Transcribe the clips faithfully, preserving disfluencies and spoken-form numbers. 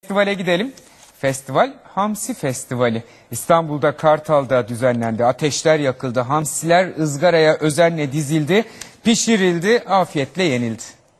Festivale gidelim. Festival Hamsi Festivali. İstanbul'da Kartal'da düzenlendi. Ateşler yakıldı. Hamsiler ızgaraya özenle dizildi, pişirildi, afiyetle yenildi.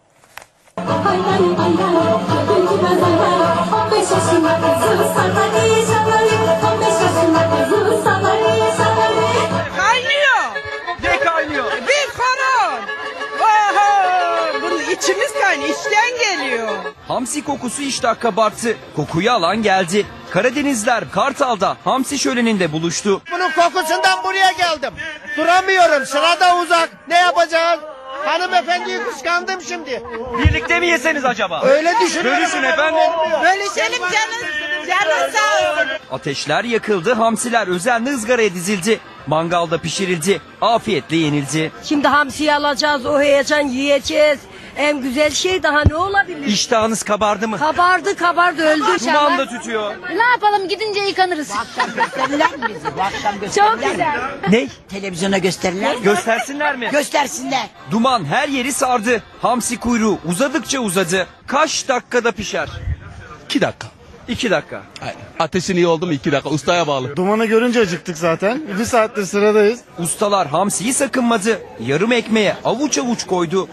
Kaynıyor. Ne kaynıyor? Bir horon. Oho. Bunun içimiz kaynıyor. İçten geliyor. Hamsi kokusu iştah kabarttı. Kokuyu alan geldi. Karadenizler Kartal'da hamsi şöleninde buluştu. Bunun kokusundan buraya geldim. Duramıyorum, sırada uzak. Ne yapacağız? Hanımefendiyi kıskandım şimdi. Birlikte mi yeseniz acaba? Öyle düşünüyorum. Bölüşün efendim. Bölüşelim canım. Canın sağ olsun. Ateşler yakıldı, hamsiler özenli ızgaraya dizildi. Mangalda pişirildi, afiyetle yenildi. Şimdi hamsiyi alacağız, o heyecan yiyeceğiz. En güzel şey daha ne olabilir? İştahınız kabardı mı? Kabardı kabardı öldü. Duman da tütüyor. Ne yapalım, gidince yıkanırız. Gösterirler mi bizi? Bu akşam Çok gösterirler güzel. mi? Ne? Televizyona gösterirler mi? Göstersinler mi? Göstersinler. Duman her yeri sardı. Hamsi kuyruğu uzadıkça uzadı. Kaç dakikada pişer? İki dakika. İki dakika. Aynen. Ateşin iyi oldu mu iki dakika. Ustaya bağlı. Dumanı görünce acıktık zaten. Bir saattir sıradayız. Ustalar hamsiyi sakınmadı. Yarım ekmeğe avuç avuç koydu.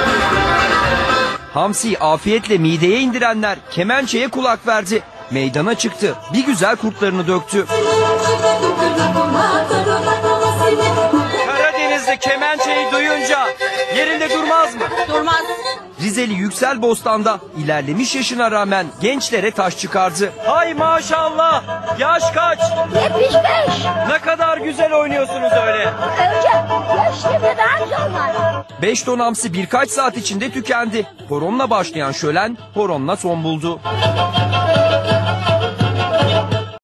Hamsiyi afiyetle mideye indirenler kemençeye kulak verdi. Meydana çıktı. Bir güzel kurtlarını döktü. Karadenizli kemençeyi duyunca yerinde durmaz mı? Durmaz. Rizeli Yüksel Bostan'da ilerlemiş yaşına rağmen gençlere taş çıkardı. Hay maşallah! Yaş kaç? yetmiş beş. Ne kadar güzel oynuyorsunuz öyle. Önce yaşlı ve daha onlar. Beş ton hamsi birkaç saat içinde tükendi. Horonla başlayan şölen horonla son buldu.